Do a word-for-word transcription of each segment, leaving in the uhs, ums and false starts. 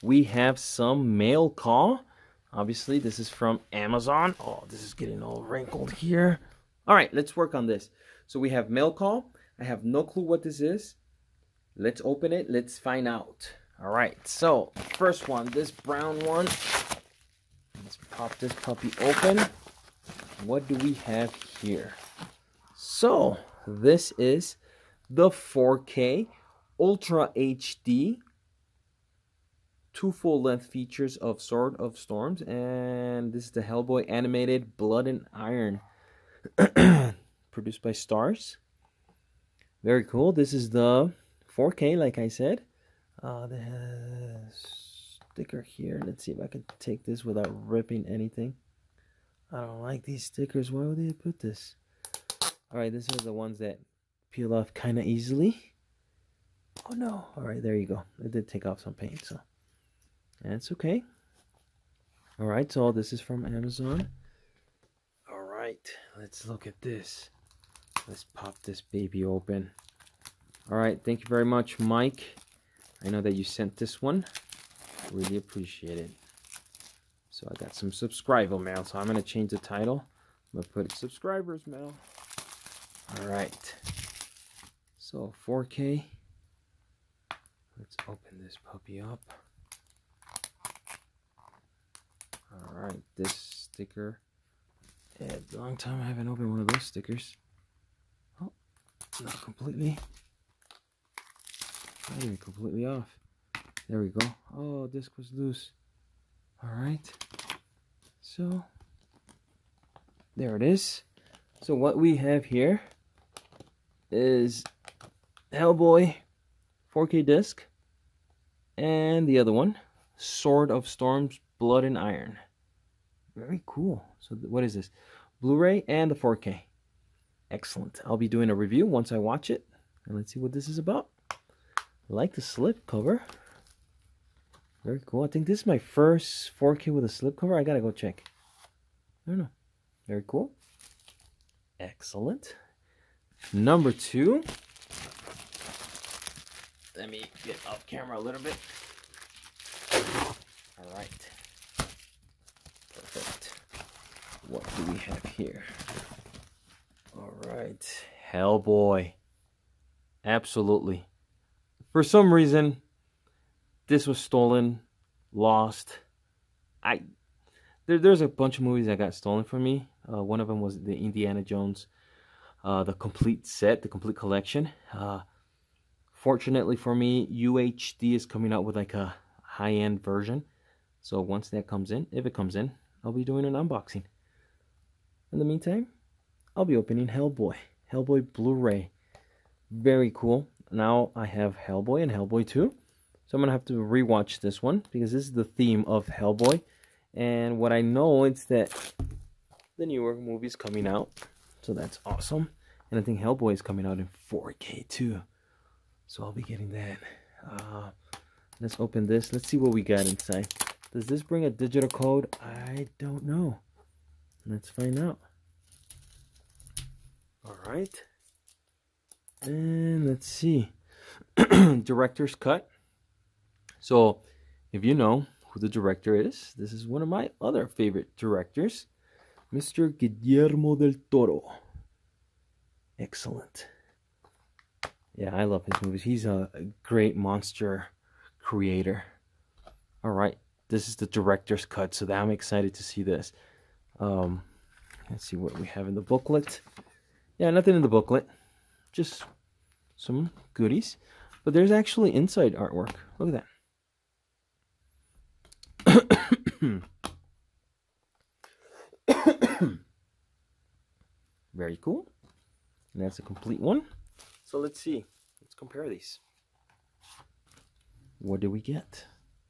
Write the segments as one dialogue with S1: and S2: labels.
S1: we have some mail call. Obviously, this is from Amazon. Oh, this is getting all wrinkled here. All right, let's work on this. So we have mail call. I have no clue what this is. Let's open it. Let's find out. All right, so first one, this brown one. Let's pop this puppy open. What do we have here? So this is the four K Ultra H D. Two full-length features of Sword of Storms, and this is the Hellboy animated Blood and Iron, produced by Stars. Very cool. This is the four K, like I said. Uh, the sticker here. Let's see if I can take this without ripping anything. I don't like these stickers. Why would they put this? All right, these are the ones that peel off kind of easily. Oh no! All right, there you go. It did take off some paint, so. That's okay. All right, so this is from Amazon. All right, let's look at this. Let's pop this baby open. All right, thank you very much, Mike. I know that you sent this one. Really appreciate it. So I got some subscriber mail, so I'm going to change the title. I'm going to put subscribers mail. All right. So four K. Let's open this puppy up. Alright, this sticker. Yeah, a long time I haven't opened one of those stickers. Oh, not completely. Not even completely off. There we go. Oh, disc was loose. Alright. So, there it is. So what we have here is Hellboy four K disc. And the other one, Sword of Storms, Blood and Iron. Very cool. So what is this? Blu-ray and the four K. Excellent. I'll be doing a review once I watch it. And let's see what this is about. I like the slip cover. Very cool. I think this is my first four K with a slip cover. I gotta go check. I don't know. Very cool. Excellent. Number two. Let me get off camera a little bit. All right. Perfect. What do we have here? All right. Hellboy. Absolutely. For some reason, this was stolen, lost. I there, there's a bunch of movies that got stolen from me. Uh, one of them was the Indiana Jones, uh, the complete set, the complete collection. Uh, fortunately for me, U H D is coming out with like a high-end version. So once that comes in, if it comes in, I'll be doing an unboxing. In the meantime, I'll be opening Hellboy. Hellboy Blu-ray. Very cool. Now I have Hellboy and Hellboy two. So I'm going to have to rewatch this one because this is the theme of Hellboy. And what I know is that the newer movie's coming out. So that's awesome. And I think Hellboy is coming out in four K too. So I'll be getting that. Uh, let's open this. Let's see what we got inside. Does this bring a digital code? I don't know. Let's find out. Alright. And let's see. Director's cut. So, if you know who the director is, this is one of my other favorite directors. Mister Guillermo del Toro. Excellent. Yeah, I love his movies. He's a great monster creator. Alright. This is the director's cut, so I'm excited to see this. Um, let's see what we have in the booklet. Yeah, nothing in the booklet. Just some goodies. But there's actually inside artwork. Look at that. Very cool. And that's a complete one. So let's see. Let's compare these. What do we get?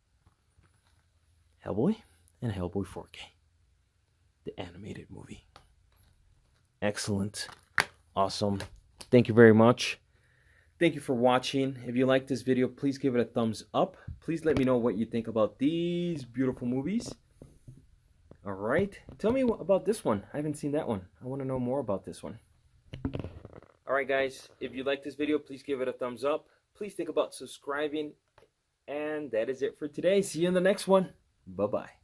S1: Hellboy and Hellboy four K. The animated movie. Excellent. Awesome. Thank you very much. Thank you for watching. If you like this video, please give it a thumbs up. Please let me know what you think about these beautiful movies. Alright. Tell me about this one. I haven't seen that one. I want to know more about this one. Alright guys, if you like this video, please give it a thumbs up. Please think about subscribing And that is it for today. See you in the next one. Bye-bye.